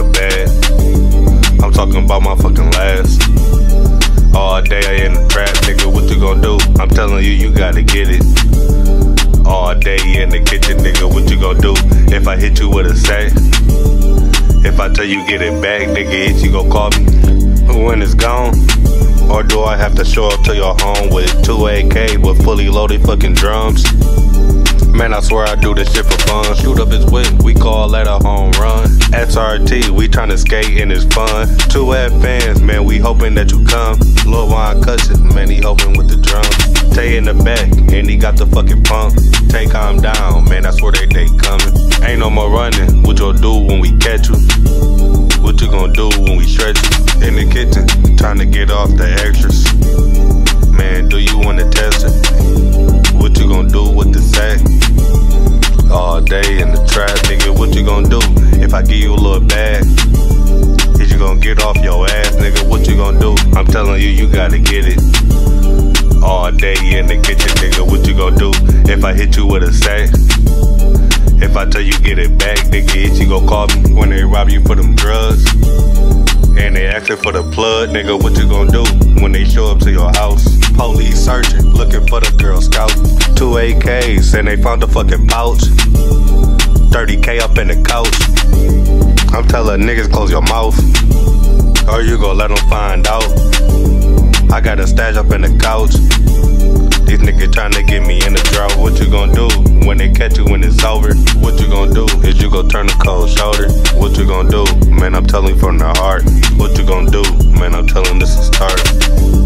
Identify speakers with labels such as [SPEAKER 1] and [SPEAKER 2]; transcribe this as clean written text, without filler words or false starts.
[SPEAKER 1] bad. I'm talking about my fucking last. All day in the trap, nigga, what you gon' do? I'm telling you, you gotta get it. All day in the kitchen, nigga, what you gon' do? If I hit you with a sack, if I tell you get it back, nigga, you gon' call me when it's gone? Or do I have to show up to your home with 2 AK with fully loaded fucking drums? Man, I swear I do this shit for fun. Shoot up his whip, we call that a home run. SRT, we tryna skate and it's fun. 2F fans, man, we hoping that you come. Lil Juan Cussin, man, he hoping with the drums. Tay in the back, and he got the fucking pump. Tay calm down, man, that's where they coming. Ain't no more running, what you'll do when we catch you? What you gon' do when we stretch you? In the kitchen, trying to get off the extras. Man, do you wanna test it? What you gon' do with the sack? All day in the trap, nigga, what you gon' do? If I give you a little bag, is you gon' get off your ass, nigga, what you gon' do? I'm telling you, you gotta get it. All day in the kitchen, nigga, what you gon' do? If I hit you with a sack, if I tell you get it back, nigga, you gon' call me when they rob you for them drugs? And they asking for the plug, nigga, what you gon' do when they show up to your house? Police searching, looking for the Girl Scout. 2 AKs, and they found the fucking pouch. 30K up in the couch. I'm telling niggas close your mouth, or you gon' let them find out. I got a stash up in the couch. These niggas tryna get me in the drought. What you gon' do when they catch you when it's over? What you gon' do? Is you gon' turn the cold shoulder? What you gon' do? Man, I'm telling from the heart. What you gon' do? Man, I'm telling this is hard.